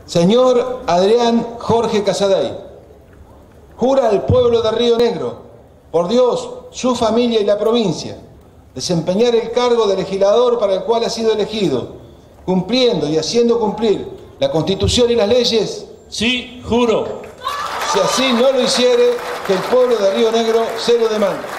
Señor Adrián Jorge Casaday, jura al pueblo de Río Negro, por Dios, su familia y la provincia, desempeñar el cargo de legislador para el cual ha sido elegido, cumpliendo y haciendo cumplir la Constitución y las leyes. Sí, juro. Si así no lo hiciere, que el pueblo de Río Negro se lo demande.